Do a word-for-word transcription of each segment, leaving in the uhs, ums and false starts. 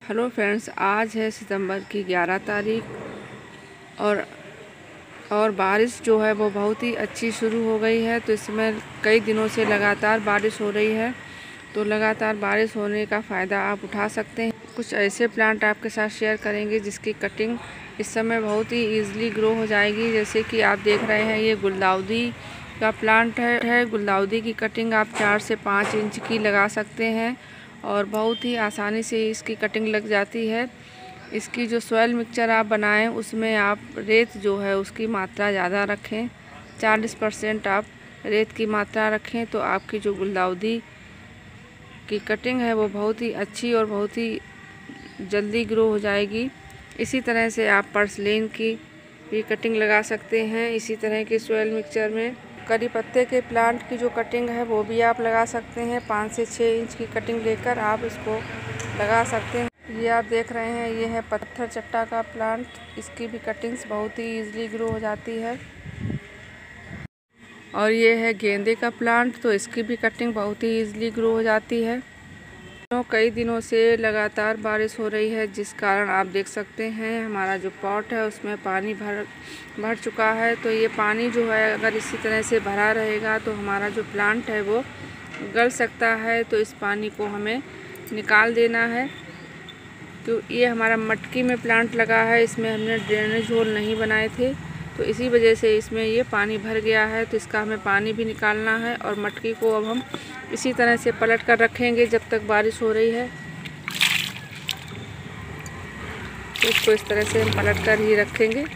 Hello friends, आज है सितंबर की ग्यारह तारीख और और बारिश जो है वो बहुत ही अच्छी शुरू हो गई है। तो इसमें कई दिनों से लगातार बारिश हो रही है, तो लगातार बारिश होने का फ़ायदा आप उठा सकते हैं। कुछ ऐसे प्लांट आपके साथ शेयर करेंगे जिसकी कटिंग इस समय बहुत ही ईजिली ग्रो हो जाएगी। जैसे कि आप देख रहे हैं, ये गुलदाउदी का प्लांट है। गुलदाउदी की कटिंग आप चार से पाँच इंच की लगा सकते हैं और बहुत ही आसानी से इसकी कटिंग लग जाती है। इसकी जो सॉइल मिक्सचर आप बनाएं उसमें आप रेत जो है उसकी मात्रा ज़्यादा रखें, चालीस परसेंट आप रेत की मात्रा रखें, तो आपकी जो गुलदाउदी की कटिंग है वो बहुत ही अच्छी और बहुत ही जल्दी ग्रो हो जाएगी। इसी तरह से आप पर्सलिन की भी कटिंग लगा सकते हैं। इसी तरह के सॉइल मिक्सचर में करी पत्ते के प्लांट की जो कटिंग है वो भी आप लगा सकते हैं। पाँच से छः इंच की कटिंग लेकर आप इसको लगा सकते हैं। ये आप देख रहे हैं, ये है पत्थर चट्टा का प्लांट। इसकी भी कटिंग्स बहुत ही ईजिली ग्रो हो जाती है। और ये है गेंदे का प्लांट, तो इसकी भी कटिंग बहुत ही ईजिली ग्रो हो जाती है। कई दिनों से लगातार बारिश हो रही है, जिस कारण आप देख सकते हैं हमारा जो पॉट है उसमें पानी भर भर चुका है। तो ये पानी जो है अगर इसी तरह से भरा रहेगा तो हमारा जो प्लांट है वो गल सकता है। तो इस पानी को हमें निकाल देना है। तो ये हमारा मटकी में प्लांट लगा है, इसमें हमने ड्रेनेज होल नहीं बनाए थे, तो इसी वजह से इसमें ये पानी भर गया है। तो इसका हमें पानी भी निकालना है और मटकी को अब हम इसी तरह से पलट कर रखेंगे जब तक बारिश हो रही है। तो इसको इस तरह से हम पलट कर ही रखेंगे,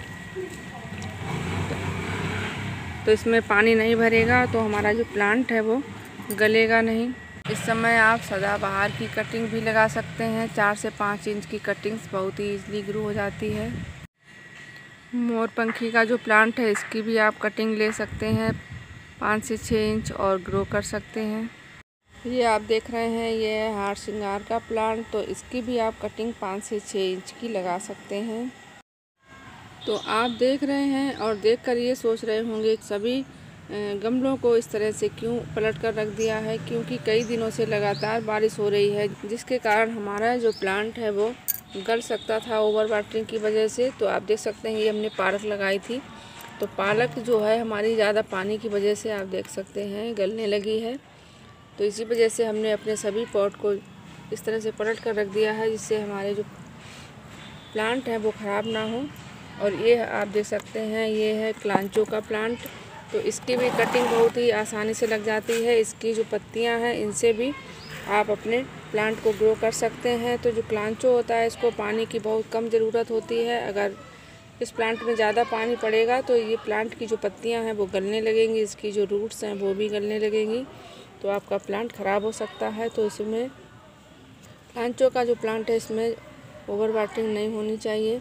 तो इसमें पानी नहीं भरेगा तो हमारा जो प्लांट है वो गलेगा नहीं। इस समय आप सदाबहार की कटिंग भी लगा सकते हैं। चार से पाँच इंच की कटिंग्स बहुत ही ईजिली ग्रो हो जाती है। मोरपंखी का जो प्लांट है इसकी भी आप कटिंग ले सकते हैं, पाँच से छः इंच और ग्रो कर सकते हैं। ये आप देख रहे हैं, ये है हार श्रृंगार का प्लांट, तो इसकी भी आप कटिंग पाँच से छः इंच की लगा सकते हैं। तो आप देख रहे हैं और देखकर ये सोच रहे होंगे कि सभी गमलों को इस तरह से क्यों पलट कर रख दिया है, क्योंकि कई दिनों से लगातार बारिश हो रही है, जिसके कारण हमारा जो प्लांट है वो गल सकता था ओवर वाटरिंग की वजह से। तो आप देख सकते हैं, ये हमने पालक लगाई थी, तो पालक जो है हमारी ज़्यादा पानी की वजह से आप देख सकते हैं गलने लगी है। तो इसी वजह से हमने अपने सभी पॉट को इस तरह से पलट कर रख दिया है, जिससे हमारे जो प्लांट है वो ख़राब ना हो। और ये आप देख सकते हैं, ये है क्लांचो का प्लांट, तो इसकी भी कटिंग बहुत ही आसानी से लग जाती है। इसकी जो पत्तियां हैं इनसे भी आप अपने प्लांट को ग्रो कर सकते हैं। तो जो क्लांचो होता है इसको पानी की बहुत कम ज़रूरत होती है। अगर इस प्लांट में ज़्यादा पानी पड़ेगा तो ये प्लांट की जो पत्तियां हैं वो गलने लगेंगी, इसकी जो रूट्स हैं वो भी गलने लगेंगी, तो आपका प्लांट ख़राब हो सकता है। तो इसमें क्लांचो का जो प्लांट है इसमें ओवर वाटरिंग नहीं होनी चाहिए।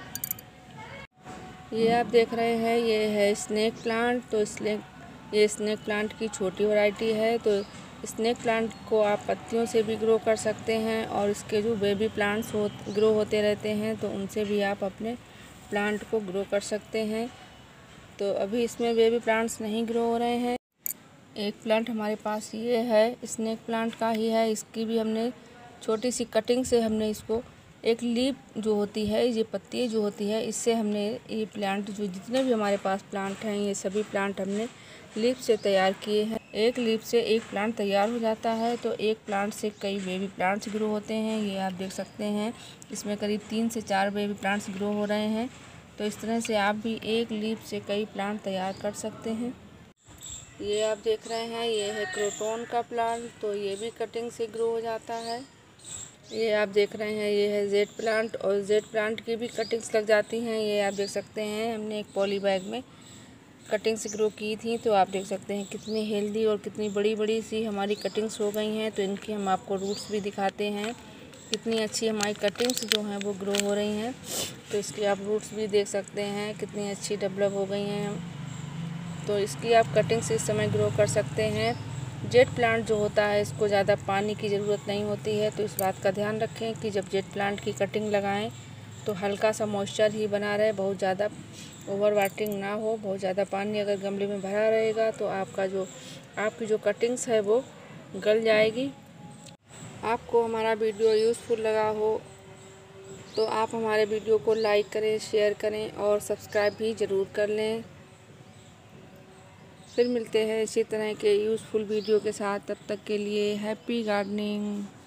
ये आप देख रहे हैं, ये है स्नेक प्लांट, तो स्नेक ये स्नेक प्लांट की छोटी वैरायटी है। तो स्नेक प्लांट को आप पत्तियों से भी ग्रो कर सकते हैं और इसके जो बेबी प्लांट्स हो ग्रो होते रहते हैं तो उनसे भी आप अपने प्लांट को ग्रो कर सकते हैं। तो अभी इसमें बेबी प्लांट्स नहीं ग्रो हो रहे हैं। एक प्लांट हमारे पास ये है, स्नेक प्लांट का ही है। इसकी भी हमने छोटी सी कटिंग से हमने इसको एक लीफ जो होती है, ये पत्ती जो होती है, इससे हमने ये प्लांट जो जितने भी हमारे पास प्लांट हैं ये सभी प्लांट हमने लीफ से तैयार किए हैं। एक लीफ से एक प्लांट तैयार हो जाता है, तो एक प्लांट से कई बेबी प्लांट्स ग्रो होते हैं। ये आप देख सकते हैं, इसमें करीब तीन से चार बेबी प्लांट्स ग्रो हो रहे हैं। तो इस तरह से आप भी एक लीफ से कई प्लांट तैयार कर सकते हैं। ये आप देख रहे हैं, ये है क्रोटोन का प्लांट, तो ये भी कटिंग से ग्रो हो जाता है। ये आप देख रहे हैं, ये है जेड प्लांट, और जेड प्लांट की भी कटिंग्स लग जाती हैं। ये आप देख सकते हैं, हमने एक पॉली बैग में कटिंग से ग्रो की थी, तो आप देख सकते हैं कितनी हेल्दी और कितनी बड़ी बड़ी सी हमारी कटिंग्स हो गई हैं। तो इनकी हम आपको रूट्स भी दिखाते हैं, कितनी अच्छी हमारी कटिंग्स जो हैं वो ग्रो हो रही हैं। तो इसकी आप रूट्स भी देख सकते हैं कितनी अच्छी डेवलप हो गई हैं। तो इसकी आप कटिंग से इस समय ग्रो कर सकते हैं। जेट प्लांट जो होता है इसको ज़्यादा पानी की ज़रूरत नहीं होती है, तो इस बात का ध्यान रखें कि जब जेट प्लांट की कटिंग लगाएं तो हल्का सा मॉइस्चर ही बना रहे, बहुत ज़्यादा ओवर वाटरिंग ना हो। बहुत ज़्यादा पानी अगर गमले में भरा रहेगा तो आपका जो आपकी जो कटिंग्स है वो गल जाएगी। आपको हमारा वीडियो यूज़फुल लगा हो तो आप हमारे वीडियो को लाइक करें, शेयर करें और सब्सक्राइब भी ज़रूर कर लें। फिर मिलते हैं इसी तरह के यूज़फुल वीडियो के साथ। तब तक के लिए हैप्पी गार्डनिंग।